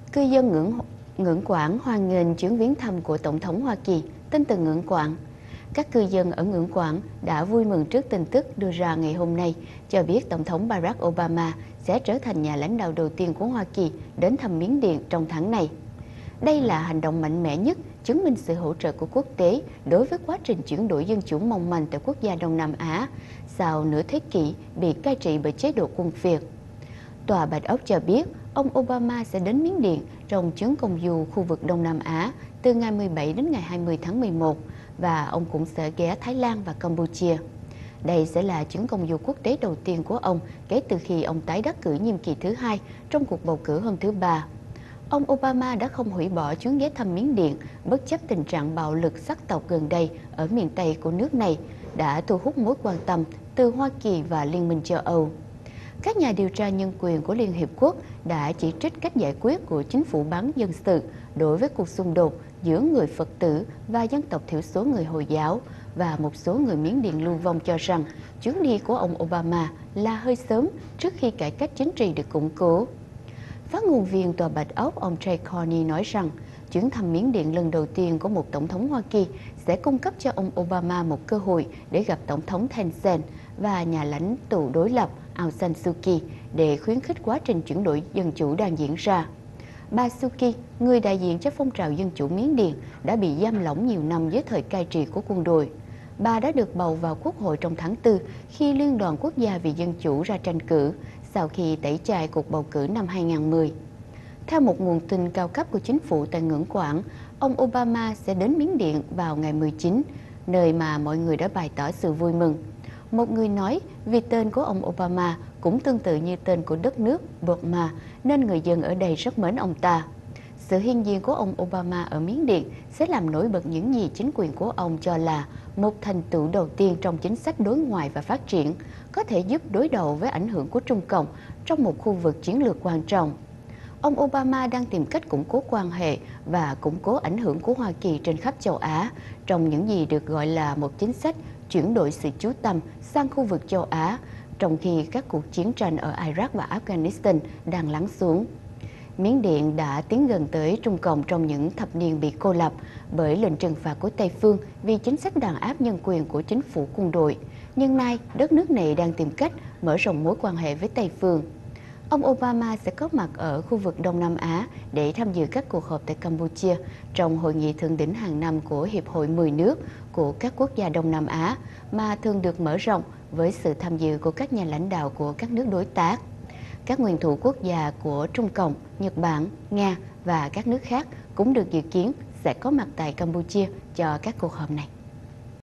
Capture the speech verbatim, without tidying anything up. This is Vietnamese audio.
Cư dân ngưỡng ngưỡng Quảng hoan nghênh chuyến viếng thăm của Tổng thống Hoa Kỳ. Tin từ ngưỡng Quảng. Các cư dân ở ngưỡng Quảng đã vui mừng trước tin tức đưa ra ngày hôm nay, cho biết Tổng thống Barack Obama sẽ trở thành nhà lãnh đạo đầu tiên của Hoa Kỳ đến thăm Miến Điện trong tháng này. Đây là hành động mạnh mẽ nhất, chứng minh sự hỗ trợ của quốc tế đối với quá trình chuyển đổi dân chủ mong manh tại quốc gia Đông Nam Á sau nửa thế kỷ bị cai trị bởi chế độ quân Việt. Tòa Bạch Ốc cho biết ông Obama sẽ đến Miến Điện trong chuyến công du khu vực Đông Nam Á từ ngày mười bảy đến ngày hai mươi tháng mười một và ông cũng sẽ ghé Thái Lan và Campuchia. Đây sẽ là chuyến công du quốc tế đầu tiên của ông kể từ khi ông tái đắc cử nhiệm kỳ thứ hai trong cuộc bầu cử hôm thứ Ba. Ông Obama đã không hủy bỏ chuyến ghé thăm Miến Điện bất chấp tình trạng bạo lực sắc tộc gần đây ở miền Tây của nước này đã thu hút mối quan tâm từ Hoa Kỳ và Liên minh châu Âu. Các nhà điều tra nhân quyền của Liên Hiệp Quốc đã chỉ trích cách giải quyết của chính phủ bán dân sự đối với cuộc xung đột giữa người Phật tử và dân tộc thiểu số người Hồi giáo, và một số người Miến Điện lưu vong cho rằng chuyến đi của ông Obama là hơi sớm trước khi cải cách chính trị được củng cố. Phát ngôn viên Tòa Bạch Ốc ông Jay Carney nói rằng chuyến thăm Miến Điện lần đầu tiên của một tổng thống Hoa Kỳ sẽ cung cấp cho ông Obama một cơ hội để gặp tổng thống Thein Sein và nhà lãnh tụ đối lập Aung San Suu Kyi để khuyến khích quá trình chuyển đổi dân chủ đang diễn ra. Bà Suu Kyi, người đại diện cho phong trào dân chủ Miến Điện, đã bị giam lỏng nhiều năm dưới thời cai trị của quân đội. Bà đã được bầu vào Quốc hội trong tháng tư khi Liên đoàn Quốc gia vì Dân chủ ra tranh cử sau khi tẩy chay cuộc bầu cử năm hai nghìn không trăm mười. Theo một nguồn tin cao cấp của chính phủ tại ngưỡng Quảng, ông Obama sẽ đến Miến Điện vào ngày mười chín, nơi mà mọi người đã bày tỏ sự vui mừng. Một người nói vì tên của ông Obama cũng tương tự như tên của đất nước Burma nên người dân ở đây rất mến ông ta. Sự hiện diện của ông Obama ở Miến Điện sẽ làm nổi bật những gì chính quyền của ông cho là một thành tựu đầu tiên trong chính sách đối ngoại và phát triển, có thể giúp đối đầu với ảnh hưởng của Trung Cộng trong một khu vực chiến lược quan trọng. Ông Obama đang tìm cách củng cố quan hệ và củng cố ảnh hưởng của Hoa Kỳ trên khắp châu Á trong những gì được gọi là một chính sách chuyển đổi sự chú tâm sang khu vực châu Á, trong khi các cuộc chiến tranh ở Iraq và Afghanistan đang lắng xuống. Miến Điện đã tiến gần tới Trung Cộng trong những thập niên bị cô lập bởi lệnh trừng phạt của Tây phương vì chính sách đàn áp nhân quyền của chính phủ quân đội. Nhưng nay, đất nước này đang tìm cách mở rộng mối quan hệ với Tây phương. Ông Obama sẽ có mặt ở khu vực Đông Nam Á để tham dự các cuộc họp tại Campuchia trong hội nghị thượng đỉnh hàng năm của Hiệp hội mười nước của các quốc gia Đông Nam Á, mà thường được mở rộng với sự tham dự của các nhà lãnh đạo của các nước đối tác. Các nguyên thủ quốc gia của Trung Cộng, Nhật Bản, Nga và các nước khác cũng được dự kiến sẽ có mặt tại Campuchia cho các cuộc họp này.